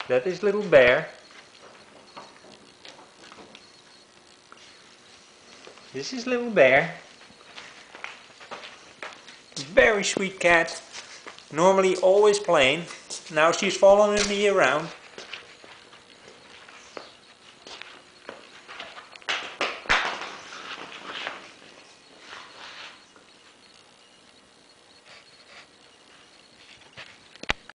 That is Little Bear. This is Little Bear. Very sweet cat. Normally always playing. Now she's following me around.